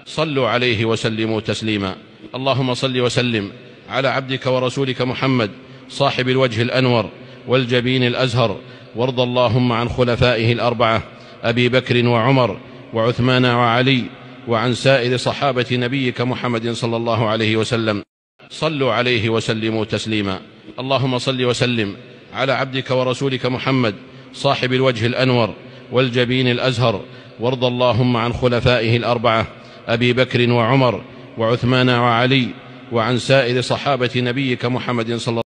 صلوا عليه وسلموا تسليما. اللهم صل وسلم على عبدك ورسولك محمد صاحب الوجه الأنور والجبين الأزهر، وارض اللهم عن خلفائه الأربعة أبي بكر وعمر وعثمان وعلي، وعن سائر صحابة نبيك محمد صلى الله عليه وسلم. صلوا عليه وسلموا تسليما. اللهم صل وسلم على عبدك ورسولك محمد صاحب الوجه الأنور والجبين الأزهر، وارض اللهم عن خلفائه الأربعة أبي بكر وعمر وعثمان وعلي، وعن سائر صحابة نبيك محمد صلى الله عليه وسلم.